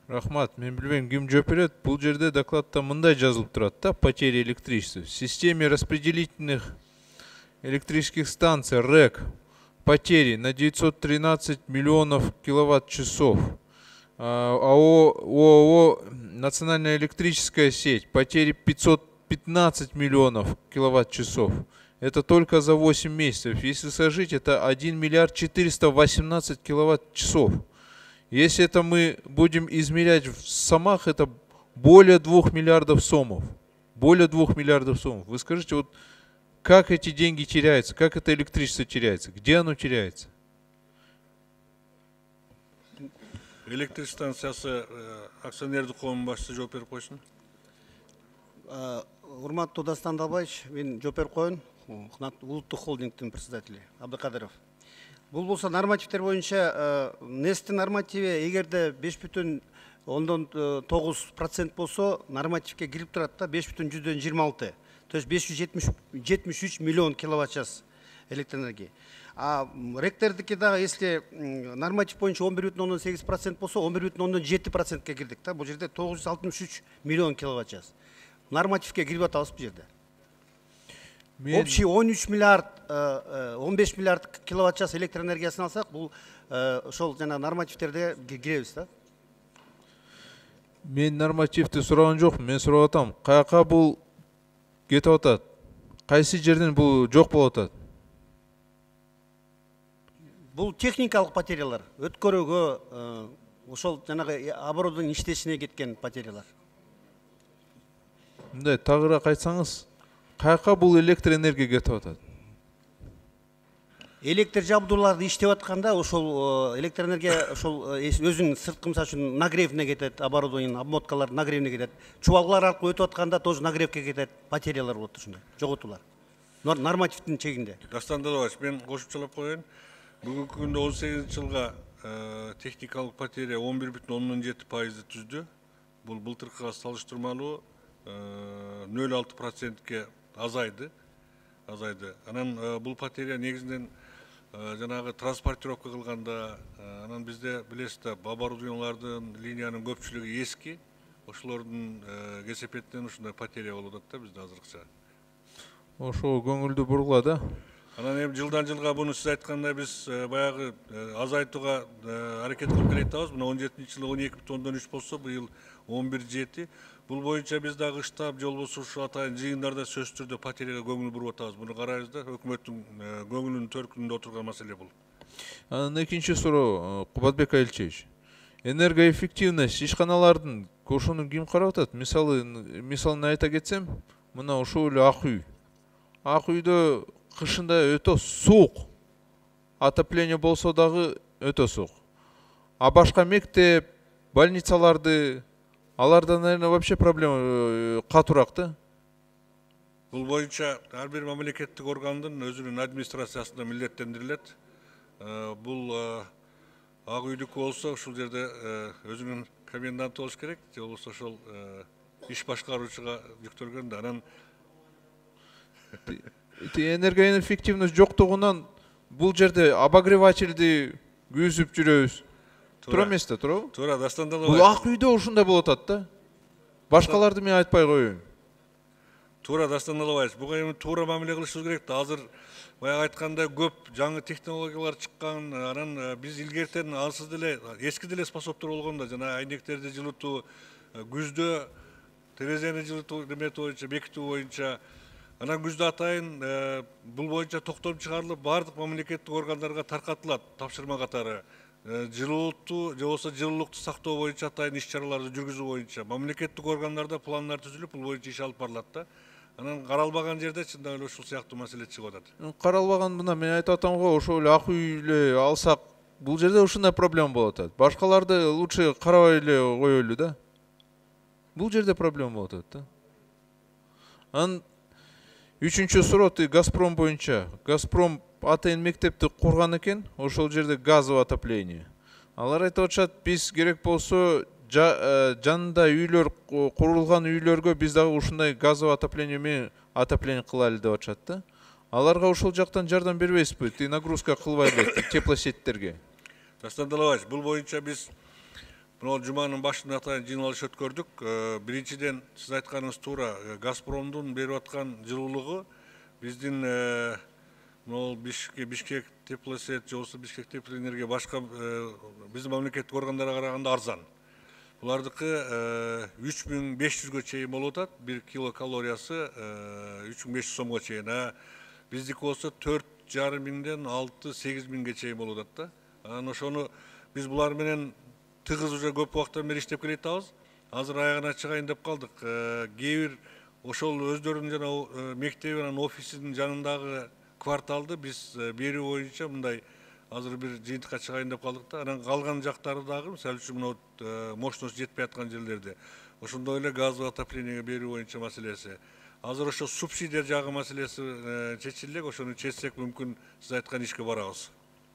Рахмат, мен билбейм ким жооп берет. Бул жерде докладта мындай жазылып турат да, потери электричества. В системе распределительных электрических станций РЭК потери на 913 миллионов киловатт-часов. ООО «Национальная электрическая сеть» потери 515 миллионов киловатт-часов. Это только за 8 месяцев. Если сложить, это 1 миллиард 418 киловатт-часов. Если это мы будем измерять в сомах, это более 2 миллиардов сомов. Более 2 миллиардов сомов. Вы скажите, вот как эти деньги теряются, как это электричество теряется, где оно теряется? Электр станциясы акционердик коомунун башчысы жооп берип койсун. Урматтуу Дастан Далбаевич, мен жооп берип коеюн. Улуттук холдингдин председатели Абдыкадыров. Бул болсо нормативдер боюнча НЭСТ нормативи эгерде 5,9% болсо нормативке кирип турат да 5,26. То есть 573 миллион киловатт-час электроэнергия. А ректордики дагы если норматив боюнча 11,8% болсо 11,7%ке кирдик да. Бул жерде 963 миллион киловатт-час. Нормативке кирип атабыз бул жерде. Общий 13 миллиард, 15 миллиард киловатт-час электроэнергиясын алсак, бул ошол жана нормативтерде киребиз да. Мен нормативди сураган жокмун, мен сурап атам. Каяка бул кетип атат? Кайсы жерден бул жок болуп атат? Бул техникалык потерялар, өткөрүүгө, ошол жанагы оборудованиянын иштешине кеткен потерялар. Мындай тагыраак айтсаңыз, каяка бул электроэнергия кетип атат? Электр жабдууларды иштеп атканда ошол электроэнергия ошол өзүнүн сырткы мисалы үчүн нагревине кетет, оборудованиянын обмоткалар нагревине кетет. Чубалгалар аркылуу өтүп атканда тоже нагревке кетет, потерялар болот ушундай, жоготуулар. Нормативдин чегинде. Дастан Далбаевич, мен кошумчалап коеюн. Бүгүнкү күндө 18-жылга техникалык потеря 11,7% түздү. Бул былтыркыга салыштырмалуу 0,6%ке азайды. Анан бул потеря негизинен жанагы транспортировка кылганда, анан бизде билесиз да, оборудованиялардын, линиянын көпчүлүгү эски. Ошолордун кесепетинен ушундай потеря болуп атат да бизде азыркыча. Ошого көңүлдү бургула да. Анан эми жылдан жылга буну сиз айткандай биз баягы азайтууга аракет кылып келатабыз. Мына 17-жылы 12,3 болсо, быйыл 11,7. Бул боюнча биз дагы штаб же болбосо ушу атайын жыйындарда сөзсүз түрдө потеряга көңүл буруп атабыз. Буну карайбыз да, өкмөттүн көңүлүнүн төркүнүндө отурган маселе бул. Анан экинчи суроо, Кубатбек Аличевич. Энергоэффективность ишканалардын ошону ким карап атат? Мисалын айта кетсем, мына ошол эле ак үй. Ак үйдө кышында өтө суук. Отопление болсо дагы өтө суук. А башка мектеп, больницаларды, аларда, наверное, вообще проблема катуураак да. Бул боюнча ар бир мамлекеттик органдын өзүнүн администрациясында милдеттендирилет. Бул ак үйдүкү болсо ушул жерде өзүнүн коменданты болуш керек, же болбосо ошол иш башкаруучуга жүктөлгөн да. Анан энергоэффективность жоктугунан бул жерде обогревательди күйзүп жүрөбүз. Туура эмес да, туурабы? Туура, Дастан Далбаевич. Бул ак үйдө ушундай болуп атат да. Башкаларды мен айтпай коеюн. Туура, Дастан Далбаевич, буга эми туура мамиле кылышыбыз керек да. Азыр баягы айткандай көп жаңы технологиялар чыккан, анан биз илгертен ансыз деле эски деле способдор болгон да, жана айнектерди жылытуу, күздө терезени жылытуу неметүү боюнча, бекитүү боюнча. Анан күздө атайын бул боюнча токтом чыгарылып, бардык мамлекеттик органдарга таркатылат тапшырма катары. Жылуулукту же болбосо жылуулукту сактоо боюнча атайын иш-чараларды жүргүзүү боюнча мамлекеттик органдарда пландар түзүлүп, бул боюнча иш алып барылат да. Анан каралбаган жерде чындап эле ушул сыяктуу маселе чыгып атат. Каралбаган мына мен айтып атам го, ошол эле ак үйлү алсак, бул жерде ушундай проблема болуп атат. Башкаларды лучше карабай эле коелу да. Бул жерде проблема болуп атат да. Анан үчүнчү суроо Газпром боюнча. Газпром атайын мектепти курган экен, ошол жерде газовый отопление. Алар айтып атышат, биз керек болсо жанында үйлөр курулган үйлөргө биз дагы ушундай газовый отопление менен отопление кылайлы деп атышат да. Аларга ошол жактан жардам бербейсизби? Нагрузка кылбай эле теплосеттерге. Дастан Далбаевич, бул боюнча биз Мына жуманын башында атайын жыйналыш өткөрдүк. Биринчиден сиз айтканыңыз туура, Газпромдун берип аткан жылуулугу биздин мына Бишкек теплосет же болбосо Бишкек теплоэнергия башка биздин мамлекеттик органдарга караганда арзан. Булардыкы 3500-гө чейин болуп атат, 1 килокалориясы 3500 сомго чейин. Биздики болсо 4,5 миңден 6-8 миңге чейин болуп атат да. Анан ошону биз булар менен тыгыз уже көп убакыттан бери иштеп келатабыз. Азыр аягына чыгайын деп калдык. Кээ бир ошол өздөрүнүн жана мектеби менен офисинин жанындагы кварталды биз берүү боюнча мындай азыр бир жыйынтыкка чыгайын деп калдык да. Анан калган жактары дагы, мисалы үчүн мына мощность жетпей аткан жерлерде ошондой эле газдуу отоплениеге берүү боюнча маселеси. Азыр ошо субсидия жагы маселеси чечилек, ошону чечсек мүмкүн сиз айткан ишке барабыз.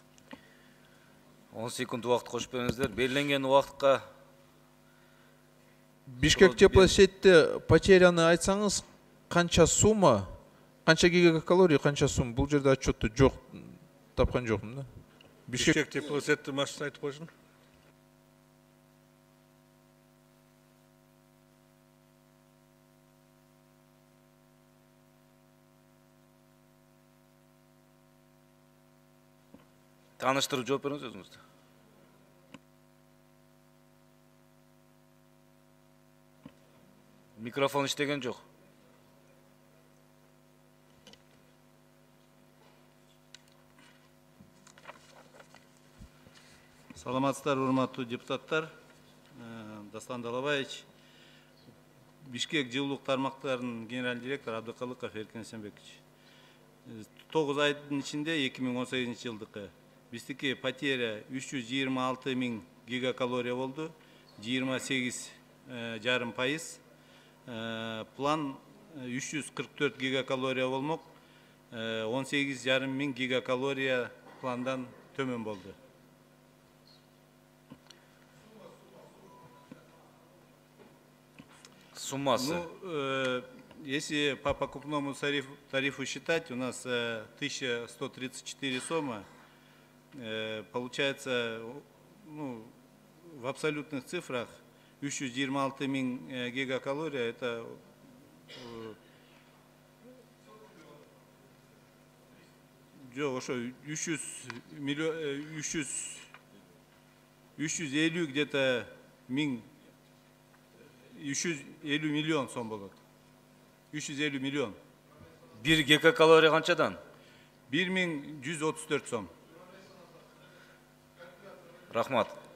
10 секунд убакыт кошуп бериңиздер. Белгиленген убакытка Бишкек теплосетте потеряны айтсаңыз, канча сумма, канча гигакалория, канча сумма? Бул жерде отчетто жок, тапкан жокмун да. Бишкек теплосетти машина айтып койсун. тааныштырып жооп бериңиз өзүңүздү. Микрофон иштеген жок. Саламатсыздар, урматтуу депутаттар. Даслан Далабаевич, Бишкек жылуулук тармактарынын генеральный директору Абдыкалыков Эркин Эсенбекович. 9 айдын ичинде 2018 жылдыкы биздики потеря 326 миң гигакалория болду, 28,5%. План 344 гигакалория болмок, 18,5 миң гигакалория пландан төмөн болду. Суммасы. Ну, если по покупному тарифу считать, у нас 1134 сомы. Получается, ну, в абсолютных цифрах 326 миң гигакалория, это ошо 350 где-то миң 350 миллион сом болот. 350 миллион. 1 гигакалория канчадан? 1134 сом. Рахмат.